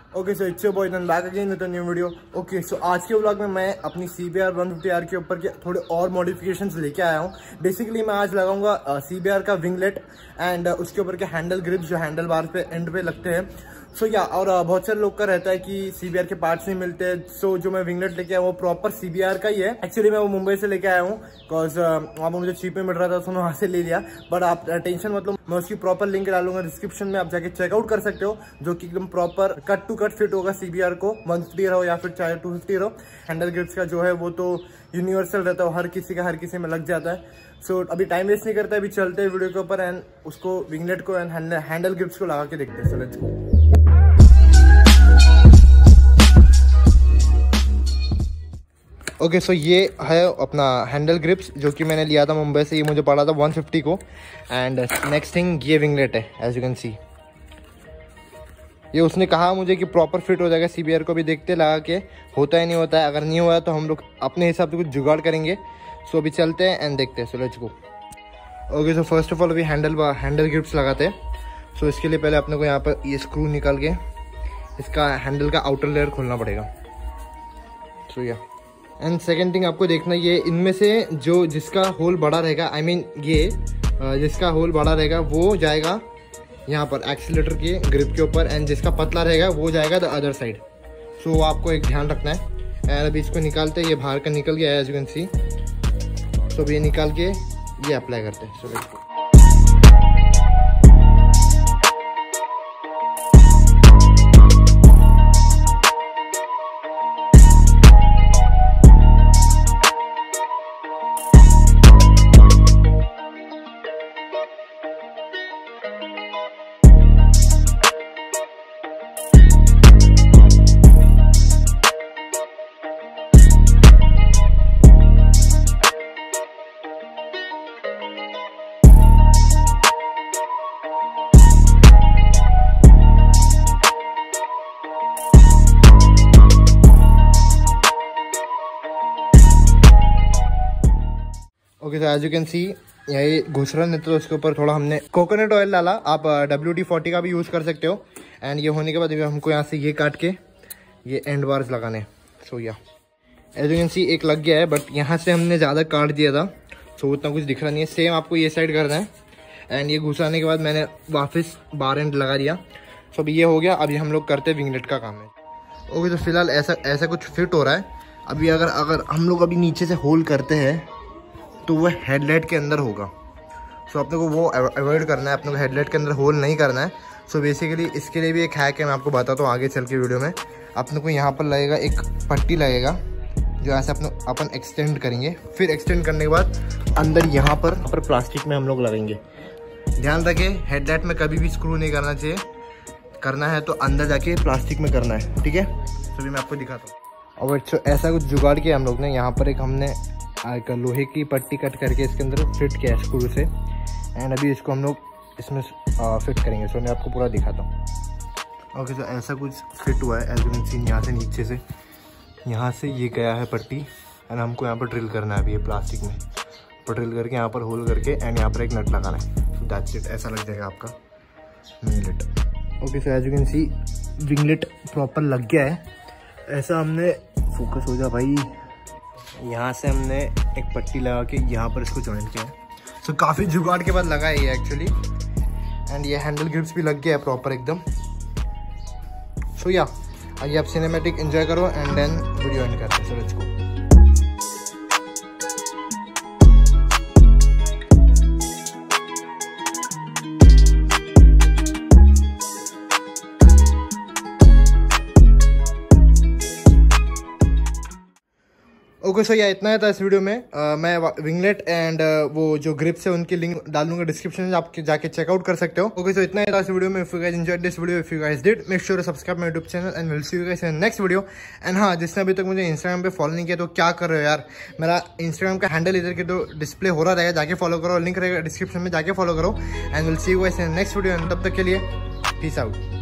Okay so it's your boy then back again with a new video. Okay so आज के vlog में मैं अपनी CBR 150R के ऊपर के थोड़े और मॉडिफिकेशंस लेके आया हूँ। बेसिकली मैं आज लगाऊंगा CBR का विंगलेट एंड उसके ऊपर के हैंडल ग्रिप्स जो हैंडल बार पे एंड पे लगते हैं। सो या और बहुत सारे लोग का रहता है कि CBR के पार्ट्स नहीं मिलते हैं। सो जो मैं विंगलेट लेके आया वो प्रॉपर CBR का ही है। एक्चुअली मैं वो मुंबई से लेके आया हूँ बिकॉज वहाँ पर मुझे चीप में मिल रहा था, तो मैं वहाँ से ले लिया। बट आप टेंशन मतलब मैं उसकी प्रॉपर लिंक डालूंगा डिस्क्रिप्शन में, आप जाके चेकआउट कर सकते हो, जो कि एकदम proper cut to cut fit होगा CBR को। 150 रहो या फिर चाहे 250 रहो, हैंडल ग्रिप्स का जो है वो तो यूनिवर्सल रहता है, हर किसी में लग जाता है। सो अभी टाइम वेस्ट नहीं करता, अभी चलते हैं वीडियो के ऊपर एंड उसको विंगलेट को एंड हैंडल ग्रिप्स को लगा के देखते हैं। So let's go. ओके सो ये है अपना हैंडल ग्रिप्स जो कि मैंने लिया था मुंबई से। ये मुझे पड़ा था 150 को। एंड नेक्स्ट थिंग ये विंगलेट है, एज यू कैन सी। ये उसने कहा मुझे कि प्रॉपर फिट हो जाएगा CBR को। भी देखते लगा के होता है नहीं होता है। अगर नहीं हुआ तो हम लोग अपने हिसाब से कुछ जुगाड़ करेंगे। सो अभी चलते हैं एंड देखते हैं। So let's go. Okay so first of all अभी हैंडल ग्रिप्स लगाते हैं। सो इसके लिए पहले अपने को यहाँ पर ये स्क्रू निकाल के इसका हैंडल का आउटर लेयर खोलना पड़ेगा। सो या एंड सेकेंड थिंग आपको देखना, ये इनमें से जो जिसका होल बड़ा रहेगा, ये जिसका होल बड़ा रहेगा वो जाएगा यहाँ पर एक्सीलेटर के ग्रिप के ऊपर, एंड जिसका पतला रहेगा वो जाएगा द अदर साइड। सो आपको एक ध्यान रखना है। एंड अभी इसको निकालते हैं, ये बाहर का निकल गया है as you can see. So अभी ये निकाल के ये अप्लाई करते हैं। So okay so as you can see यही घुस रहा है, तो उसके ऊपर थोड़ा हमने कोकोनट ऑयल डाला। आप WD-40 का भी यूज़ कर सकते हो। एंड ये होने के बाद हमको यहाँ से ये काट के ये एंड बार्स लगाने। सो या एज यू कैन सी एक लग गया है, बट यहाँ से हमने ज़्यादा काट दिया था, सो उतना कुछ दिख रहा नहीं है। सेम आपको ये साइड करना है। एंड ये घुसाने के बाद मैंने वापस बार एंड लगा दिया। सो अभी ये हो गया। अभी हम लोग करते हैं विंगलेट का काम है। ओके तो फिलहाल ऐसा कुछ फिट हो रहा है। अभी अगर हम लोग अभी नीचे से होल करते हैं तो वह हेडलाइट के अंदर होगा। सो अपने को वो अवॉइड करना है, अपने को हेडलाइट के अंदर होल नहीं करना है। सो बेसिकली इसके लिए भी एक हैक है, मैं आपको बताता हूँ आगे चल के वीडियो में। अपने को यहाँ पर लगेगा एक पट्टी लगेगा जो ऐसे अपन एक्सटेंड करेंगे। फिर एक्सटेंड करने के बाद अंदर यहाँ पर प्लास्टिक में हम लोग लगाएंगे। ध्यान रखें हेडलाइट में कभी भी स्क्रू नहीं करना चाहिए, करना है तो अंदर जाके प्लास्टिक में करना है, ठीक है। तो भी मैं आपको दिखाता हूँ। और ऐसा कुछ जुगाड़ किया हम लोग ने। यहाँ पर एक हमने लोहे की पट्टी कट करके इसके अंदर फिट किया है स्क्रू से। एंड अभी इसको हम लोग इसमें फिट करेंगे। सो मैं आपको पूरा दिखाता हूँ। ओके सो ऐसा कुछ फिट हुआ है एज यू कैन सी। यहाँ से नीचे से यहाँ से ये गया है पट्टी, एंड हमको यहाँ पर ड्रिल करना है अभी ये प्लास्टिक में। तो ड्रिल करके यहाँ पर होल करके एंड यहाँ पर एक नट लगाना है। So that's it. ऐसा लग जाएगा आपका winglet. Okay so as you can see winglet proper लग गया है। ऐसा हमने फोकस हो जा भाई, यहाँ से हमने एक पट्टी लगा के यहाँ पर इसको जॉइंट किया है। सो काफ़ी जुगाड़ के बाद लगा है ये एक्चुअली। एंड ये हैंडल ग्रिप्स भी लग गया है प्रॉपर एकदम। सो या आइए आप सिनेमैटिक एंजॉय करो एंड देन वीडियो एंड करते हैं। So let's go. ओके सो या इतना था इस वीडियो में। मैं विंगलेट एंड वो जो ग्रिप्स है उनकी लिंक डाल दूंगा डिस्क्रिप्शन में, आप जाके चेकआउट कर सकते हो। ओके सो इतना था इस वीडियो में। If you guys enjoyed this video, if you guys did, make sure to subscribe my YouTube channel and will see you guys in next video. And हाँ, जिसने अभी तक मुझे इंस्टाग्राम पे फॉलो नहीं किया तो क्या कर रहे हो यार। मेरा इंस्टाग्राम का हैंडल इधर के तो डिस्प्ले हो रहा रहेगा, जाके फॉलो करो, लिंक रहेगा डिस्क्रिप्शन में, जाके फॉलो करो। And will see you guys in next video. And तब तक के लिए पीस आउट।